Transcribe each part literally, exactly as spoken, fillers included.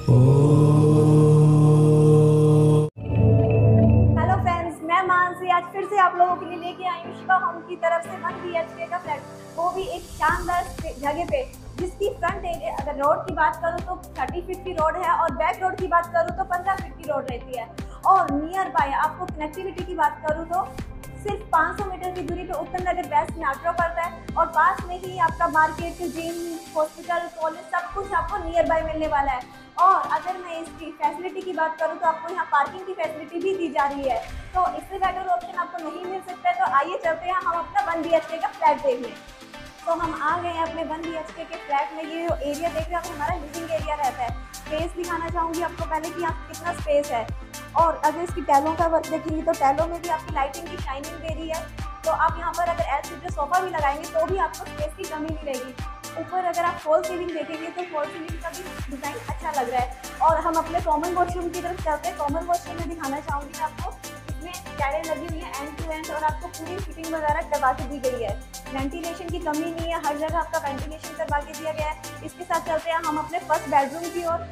Hello friends, मैं मानसी आज फिर से आप लोगों के लिए लेके आई हूँ शिवा होम की तरफ से वन बी एच के का फ्लैट, वो भी एक शानदार जगह पे, जिसकी फ्रंट एरिया अगर रोड की बात करूँ तो थर्टी फीट की रोड है और बैक रोड की बात करूँ तो पंद्रह फीट की रोड रहती है। और नियर बाय आपको कनेक्टिविटी की बात करूँ तो सिर्फ पाँच सौ मीटर की दूरी पे उत्तम नगर बेस्ट मेट्रो पड़ता है और पास में ही आपका मार्केट, जिम, हॉस्पिटल, कॉलेज सब कुछ आपको नियर बाय मिलने वाला है। और अगर मैं इसकी फैसिलिटी की बात करूं तो आपको यहाँ पार्किंग की फैसिलिटी भी दी जा रही है, तो इससे बेटर ऑप्शन आपको नहीं मिल सकता है। तो आइए चलते हैं हम अपना वन बी एच के का फ्लैट देखने। तो हम आ गए हैं अपने वन बी एच के के फ्लैट में। ये जो एरिया देख रहे हैं हमारा लिविंग एरिया रहता है। स्पेस दिखाना चाहूँगी आपको पहले कि यहाँ कितना स्पेस है। और अगर इसकी टैलों का वर्क देखेंगे तो टैलों में भी आपकी लाइटिंग की शाइनिंग दे रही है। तो आप यहाँ पर अगर एल सीटर सोफा भी लगाएंगे तो भी आपको स्पेस की कमी नहीं रहेगी। ऊपर अगर आप फॉल सीलिंग देखेंगे तो फॉल सीलिंग का भी डिज़ाइन अच्छा लग रहा है। और हम अपने कॉमन वॉशरूम की तरफ चलते हैं। कॉमन वॉशरूम में दिखाना चाहूँगी आपको, इसमें टाइलें लगी हुई है एंड टू एंड और आपको पूरी फिटिंग वगैरह करवा के दी गई है। वेंटिलेशन की कमी नहीं है, हर जगह आपका वेंटिलेशन करवा के दिया गया है। इसके साथ चलते हैं हम अपने फर्स्ट बेडरूम की ओर।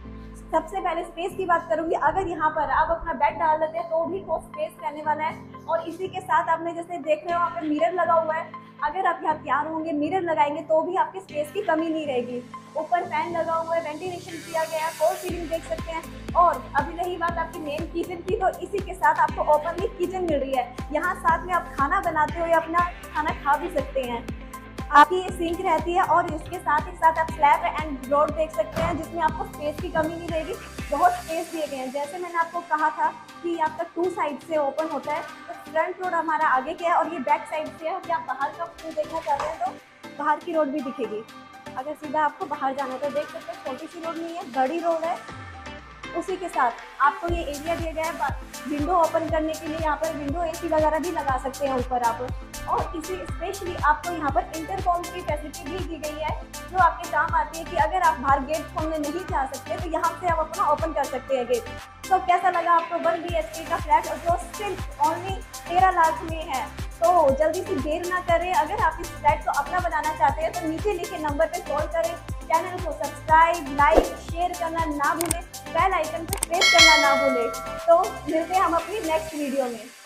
सबसे पहले स्पेस की बात करूंगी, अगर यहाँ पर आप अपना बेड डाल देते हैं तो भी वो स्पेस रहने वाला है। और इसी के साथ आपने जैसे देख रहे हो वहाँ पे मिरर लगा हुआ है। अगर आप यहाँ तैयार होंगे मिरर लगाएंगे तो भी आपके स्पेस की कमी नहीं रहेगी। ऊपर फैन लगा हुआ है, वेंटिलेशन किया गया है, फॉल सीलिंग देख सकते हैं। और अभी रही बात आपकी मेन किचन की, तो इसी के साथ आपको ओपनली किचन मिल रही है। यहाँ साथ में आप खाना बनाते हो या अपना खाना खा भी सकते हैं। आपकी ये सिंक रहती है और इसके साथ ही साथ आप स्लैब एंड रोड देख सकते हैं, जिसमें आपको स्पेस की कमी नहीं रहेगी। बहुत स्पेस दिए गए हैं। जैसे मैंने आपको कहा था कि आपका टू साइड से ओपन होता है, तो फ्रंट रोड हमारा आगे क्या है और ये बैक साइड से है। कि आप बाहर का व्यू देखना चाहते हैं तो बाहर की रोड भी दिखेगी। अगर सीधा आपको बाहर जाना है तो देख सकते हैं छोटी सी रोड नहीं है, बड़ी रोड है। उसी के साथ आपको ये एरिया दिया गया है विंडो ओपन करने के लिए। यहाँ पर विंडो एसी वगैरह भी लगा सकते हैं ऊपर आप। और इसी स्पेशली आपको यहाँ पर इंटरकॉम की फैसिलिटी भी दी गई है, जो आपके काम आती है कि अगर आप बाहर गेट खोलने नहीं जा सकते तो यहाँ से आप अपना ओपन कर सकते हैं गेट। तो कैसा लगा आपको वन बी एच के का फ्लैट, और जो सिर्फ ओनली तेरह लाख में है? तो जल्दी से देर ना करें। अगर आप इस फ्लैट को अपना बनाना चाहते हैं तो नीचे लिखे नंबर पर कॉल करें। चैनल को सब्सक्राइब, लाइक, शेयर करना ना भूलें। बेल आइकन पर प्रेस करना ना भूलें। तो मिलते हैं हम अपनी नेक्स्ट वीडियो में।